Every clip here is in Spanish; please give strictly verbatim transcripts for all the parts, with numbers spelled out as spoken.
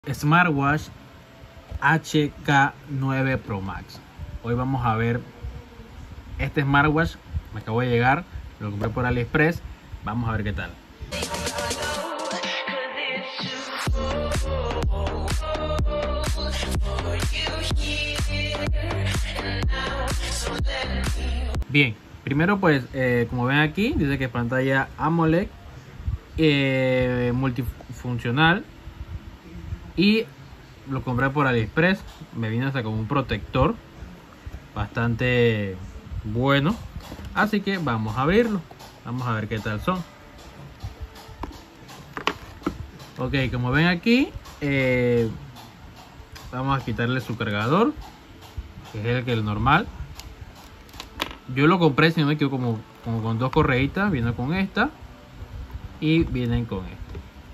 Smartwatch H K nueve Pro Max. Hoy vamos a ver este smartwatch. Me acabo de llegar, lo compré por AliExpress. Vamos a ver qué tal. Bien, primero pues eh, como ven aquí dice que es pantalla AMOLED, eh, multifuncional, y lo compré por AliExpress. Me vino hasta con un protector bastante bueno, así que vamos a abrirlo, vamos a ver qué tal son. Ok, como ven aquí, eh, vamos a quitarle su cargador, que es el que es normal. Yo lo compré, si no me equivoco, como, como con dos correitas. Viene con esta y vienen con esta.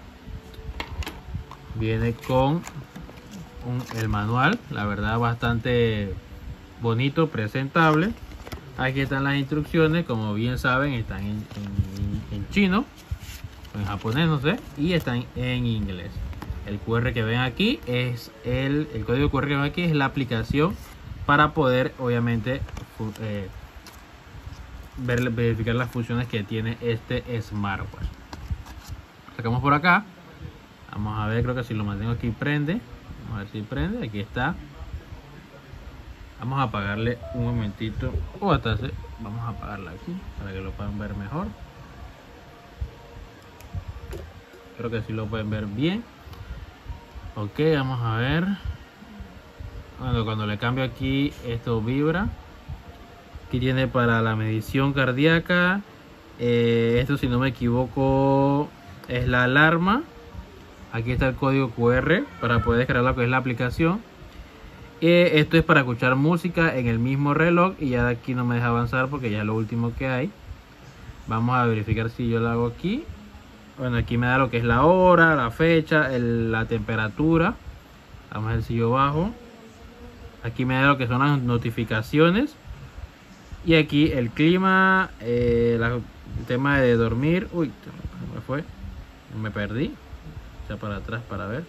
Viene con un, el manual, la verdad bastante bonito, presentable. Aquí están las instrucciones, como bien saben están en, en, en chino, en japonés no sé, y están en inglés. El Q R que ven aquí es el, el código Q R que ven aquí es la aplicación para poder obviamente eh, ver, verificar las funciones que tiene este smartwatch. Sacamos por acá. Vamos a ver, creo que si lo mantengo aquí prende. Vamos a ver si prende, aquí está. Vamos a apagarle un momentito, o hasta se, vamos a apagarla aquí para que lo puedan ver mejor. Creo que sí lo pueden ver bien. Ok, vamos a ver. Bueno, cuando le cambio aquí, esto vibra. Aquí tiene para la medición cardíaca. Eh, esto, si no me equivoco, es la alarma. Aquí está el código Q R para poder descargar lo que es la aplicación. Eh, esto es para escuchar música en el mismo reloj. Y ya de aquí no me deja avanzar porque ya es lo último que hay. Vamos a verificar si yo lo hago aquí. Bueno, aquí me da lo que es la hora, la fecha, el, la temperatura. Vamos a ver si yo bajo. Aquí me da lo que son las notificaciones. Y aquí el clima, eh, la, el tema de dormir. Uy, me fue, me perdí. Ya para atrás para ver.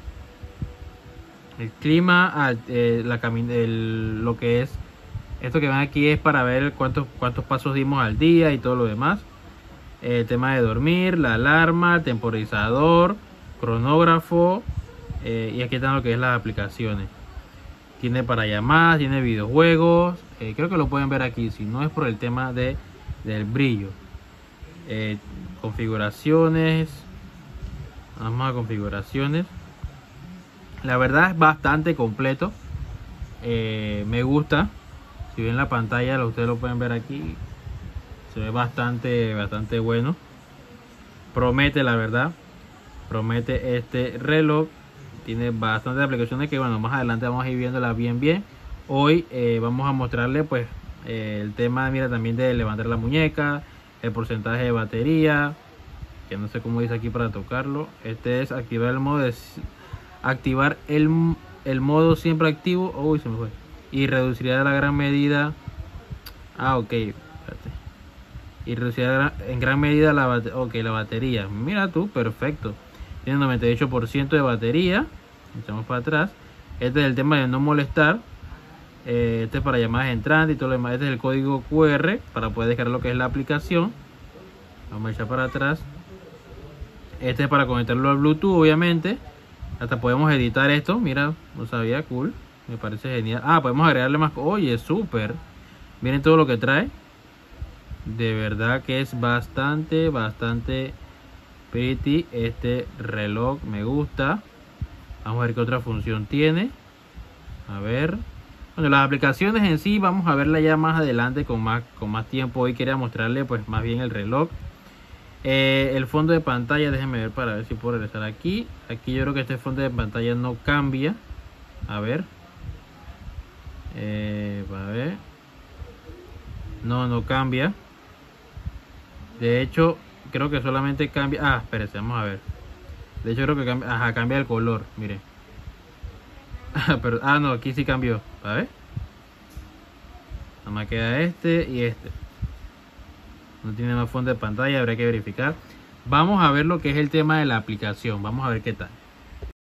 El clima, eh, la el, lo que es esto que ven aquí es para ver cuántos, cuántos pasos dimos al día y todo lo demás. El tema de dormir, la alarma, temporizador, cronógrafo, eh, y aquí están lo que es las aplicaciones. Tiene para llamadas, tiene videojuegos, eh, creo que lo pueden ver aquí, si no es por el tema de, del brillo. Eh, configuraciones, vamos a configuraciones. La verdad es bastante completo, eh, me gusta. Si ven la pantalla, ustedes lo pueden ver aquí. Se ve bastante, bastante bueno. Promete, la verdad. Promete este reloj. Tiene bastantes aplicaciones que, bueno, más adelante vamos a ir viéndolas bien, bien. Hoy eh, vamos a mostrarle, pues, eh, el tema, mira, también de levantar la muñeca, el porcentaje de batería, que no sé cómo dice aquí para tocarlo. Este es activar el modo de, activar el, el modo siempre activo. Uy, se me fue. Y reduciría la gran medida. Ah, ok. Espérate. Y reducirá en gran medida la, bate okay, la batería. Mira tú, perfecto. Tiene noventa y ocho por ciento de batería. Echamos para atrás. Este es el tema de no molestar. Eh, este es para llamadas entrantes y todo lo demás. Este es el código Q R para poder descargar lo que es la aplicación. Vamos a echar para atrás. Este es para conectarlo al Bluetooth, obviamente. Hasta podemos editar esto. Mira, no sabía, cool. Me parece genial. Ah, podemos agregarle más. Oye, súper. Miren todo lo que trae. De verdad que es bastante, bastante pretty este reloj. Me gusta. Vamos a ver qué otra función tiene. A ver. Bueno, las aplicaciones en sí vamos a verla ya más adelante con más, con más tiempo. Hoy quería mostrarle pues más bien el reloj. Eh, el fondo de pantalla, déjenme ver para ver si puedo regresar aquí. Aquí yo creo que este fondo de pantalla no cambia. A ver. Eh, a ver. No, no cambia. De hecho, creo que solamente cambia. Ah, espérense, vamos a ver. De hecho, creo que cambia. Ajá, cambia el color. Mire. Pero, ah, no, aquí sí cambió. A ver. Nada más queda este y este. No tiene más fondo de pantalla, habrá que verificar. Vamos a ver lo que es el tema de la aplicación. Vamos a ver qué tal.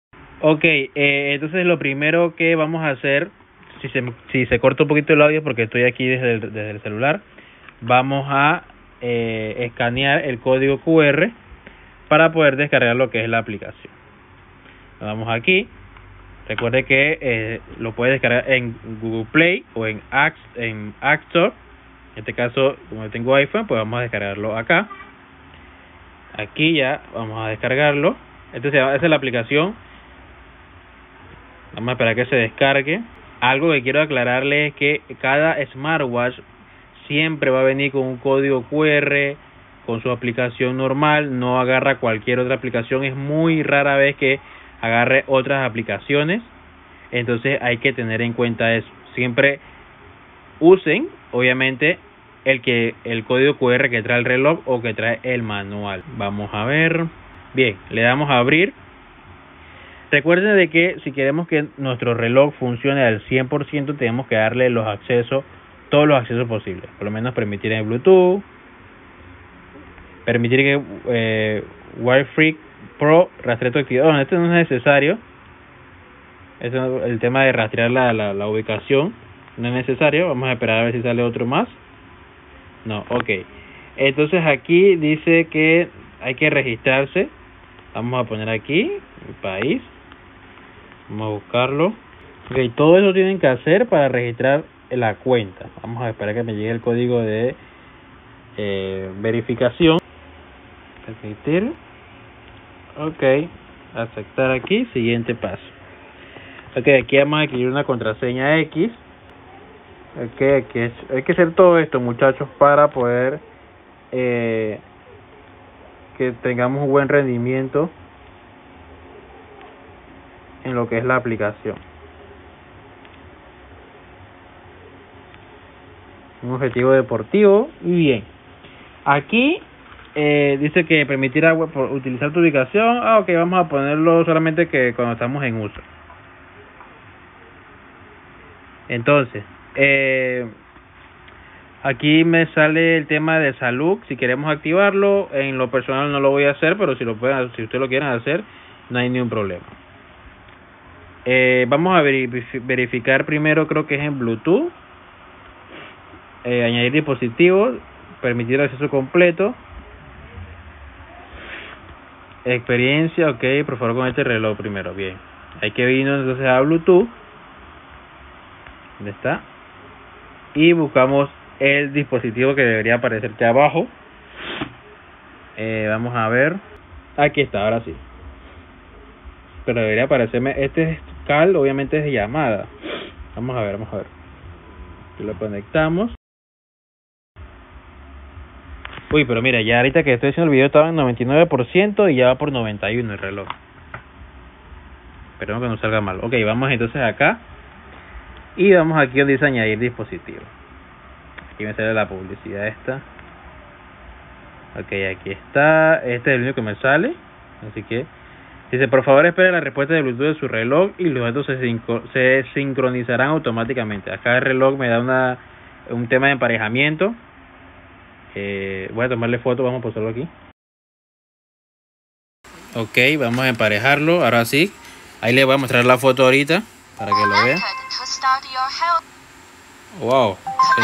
Ok, eh, entonces lo primero que vamos a hacer, si se, si se corta un poquito el audio porque estoy aquí desde el, desde el celular, vamos a eh, escanear el código Q R para poder descargar lo que es la aplicación. Vamos aquí, recuerde que eh, lo puede descargar en Google Play o en App, en App Store. En este caso, como tengo iPhone, pues vamos a descargarlo acá. Aquí ya vamos a descargarlo. Entonces esa es la aplicación. Vamos a esperar que se descargue. Algo que quiero aclararle es que cada smartwatch siempre va a venir con un código Q R, con su aplicación normal, no agarra cualquier otra aplicación. Es muy rara vez que agarre otras aplicaciones. Entonces hay que tener en cuenta eso. Siempre usen, obviamente, el que el código Q R que trae el reloj o que trae el manual. Vamos a ver. Bien, le damos a abrir. Recuerden de que si queremos que nuestro reloj funcione al cien por ciento, tenemos que darle los accesos, todos los accesos posibles. Por lo menos permitir el Bluetooth, permitir que eh, Wi-Fi Pro rastree tu actividad. Bueno, esto no es necesario. Esto, el tema de rastrear la, la, la ubicación no es necesario. Vamos a esperar a ver si sale otro más. No, ok. Entonces aquí dice que hay que registrarse. Vamos a poner aquí el país. Vamos a buscarlo. Ok, todo eso tienen que hacer para registrar la cuenta. Vamos a esperar que me llegue el código de eh, verificación. Permitir. Ok. Aceptar aquí. Siguiente paso. Ok, aquí vamos a adquirir una contraseña X. Ok, aquí es, hay que hacer todo esto, muchachos, para poder eh, que tengamos un buen rendimiento en lo que es la aplicación. Un objetivo deportivo. Y bien, aquí eh, dice que permitir a, por utilizar tu ubicación. Ah, ok, vamos a ponerlo solamente que cuando estamos en uso. Entonces, eh, aquí me sale el tema de salud. Si queremos activarlo, en lo personal no lo voy a hacer, pero si lo pueden, si ustedes lo quieren hacer, no hay ningún problema. Eh, vamos a verificar primero, creo que es en Bluetooth. Eh, añadir dispositivos, permitir acceso completo. Experiencia, ok, por favor con este reloj primero, bien. Hay que irnos entonces a Bluetooth. ¿Dónde está? Y buscamos el dispositivo que debería aparecer aquí abajo. Eh, vamos a ver. Aquí está, ahora sí. Pero debería aparecerme. Este es Cal, obviamente es de llamada. Vamos a ver, vamos a ver. Aquí lo conectamos. Uy, pero mira, ya ahorita que estoy haciendo el video estaba en noventa y nueve por ciento y ya va por noventa y uno el reloj. Esperemos que no salga mal. Ok, vamos entonces acá. Y vamos aquí donde dice añadir dispositivo. Aquí me sale la publicidad esta. Ok, aquí está. Este es el único que me sale. Así que dice, por favor espere la respuesta de Bluetooth de su reloj y los datos se, sincro se sincronizarán automáticamente. Acá el reloj me da una un tema de emparejamiento. Eh, voy a tomarle foto, vamos a posarlo aquí. Ok, vamos a emparejarlo. Ahora sí. Ahí le voy a mostrar la foto ahorita para que lo vean. Wow.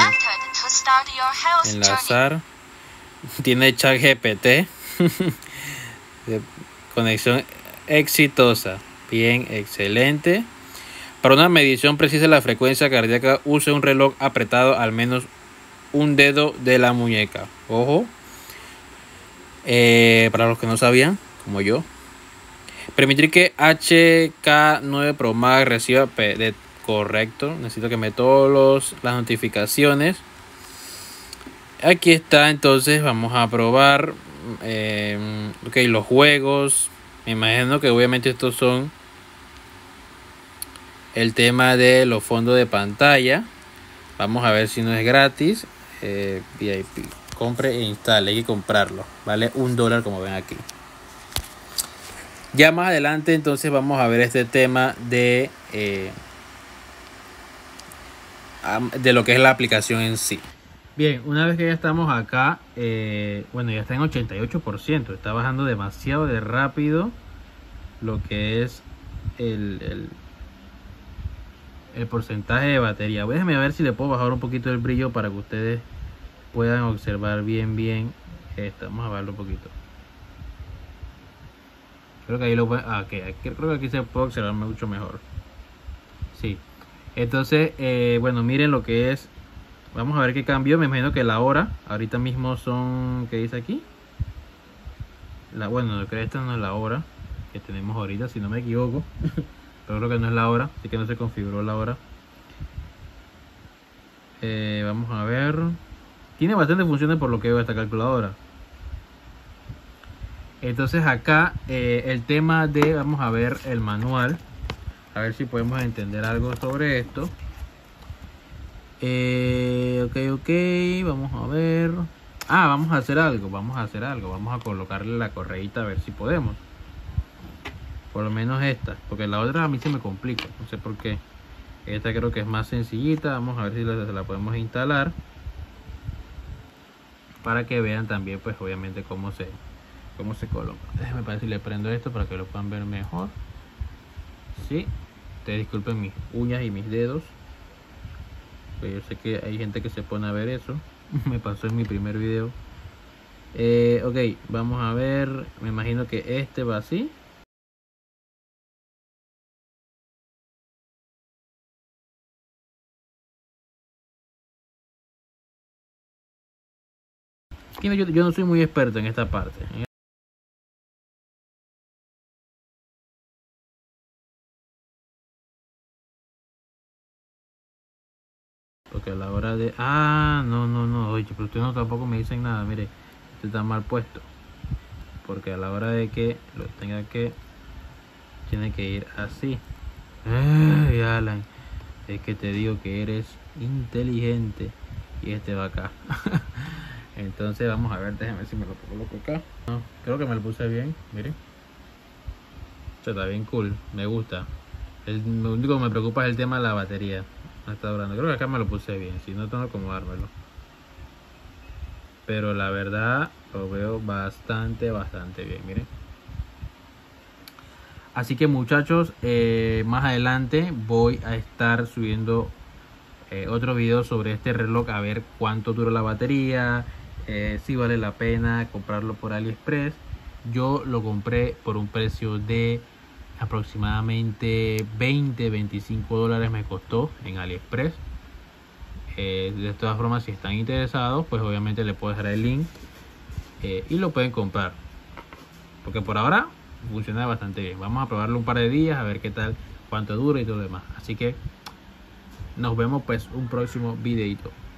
El, enlazar. Tiene chat G P T. Conexión exitosa. Bien, excelente. Para una medición precisa de la frecuencia cardíaca, use un reloj apretado al menos un dedo de la muñeca. Ojo. Eh, para los que no sabían, como yo. Permitir que H K nueve Pro Max reciba P D. Correcto. Necesito que me todas las notificaciones. Aquí está, entonces vamos a probar. Eh, ok, los juegos. Me imagino que obviamente estos son el tema de los fondos de pantalla. Vamos a ver si no es gratis. Eh, V I P. Compre e instale. Hay que comprarlo. Vale un dólar, como ven aquí. Ya más adelante entonces vamos a ver este tema de eh, de lo que es la aplicación en sí. Bien, una vez que ya estamos acá, eh, bueno, ya está en ochenta y ocho por ciento. Está bajando demasiado de rápido lo que es el, el, el porcentaje de batería. Déjenme ver si le puedo bajar un poquito el brillo para que ustedes puedan observar bien bien esto. Vamos a verlo un poquito. Creo que ahí lo pueden, ah, okay. Creo que aquí se puede observar mucho mejor. Sí. Entonces, eh, bueno, miren lo que es. Vamos a ver qué cambió. Me imagino que la hora. Ahorita mismo son, ¿qué dice aquí? La, bueno, creo que esta no es la hora que tenemos ahorita, si no me equivoco. Pero creo que no es la hora, así que no se configuró la hora. Eh, vamos a ver. Tiene bastantes funciones por lo que veo esta calculadora. Entonces acá eh, el tema de, vamos a ver el manual, a ver si podemos entender algo sobre esto. Eh, ok, ok, vamos a ver. Ah, vamos a hacer algo, vamos a hacer algo, vamos a colocarle la correíta a ver si podemos. Por lo menos esta, porque la otra a mí se me complica, no sé por qué. Esta creo que es más sencillita, vamos a ver si la, se la podemos instalar. Para que vean también, pues obviamente cómo se... cómo se coloca. Déjenme ver si le prendo esto para que lo puedan ver mejor. Sí, ustedes disculpen mis uñas y mis dedos, pero yo sé que hay gente que se pone a ver eso. Me pasó en mi primer video. eh, ok, vamos a ver. Me imagino que este va así. Yo, yo no soy muy experto en esta parte. Porque a la hora de... Ah, no, no, no. Oye, pero ustedes no tampoco me dicen nada. Mire, este está mal puesto. Porque a la hora de que lo tenga que... tiene que ir así. Ay, Alan. Es que te digo que eres inteligente. Y este va acá. Entonces vamos a ver. Déjame ver si me lo coloco acá. No, creo que me lo puse bien. Miren. Esto está bien cool. Me gusta. El, lo único que me preocupa es el tema de la batería. No está durando. Creo que acá me lo puse bien. Si no, tengo que acomodármelo. Pero la verdad lo veo bastante, bastante bien. Miren. Así que muchachos, eh, más adelante voy a estar subiendo eh, otro video sobre este reloj. A ver cuánto dura la batería. Eh, si vale la pena comprarlo por AliExpress. Yo lo compré por un precio de aproximadamente veinte, veinticinco dólares me costó en AliExpress. Eh, de todas formas, si están interesados, pues obviamente les puedo dejar el link eh, y lo pueden comprar, porque por ahora funciona bastante bien. Vamos a probarlo un par de días a ver qué tal, cuánto dura y todo lo demás. Así que nos vemos pues un próximo videito.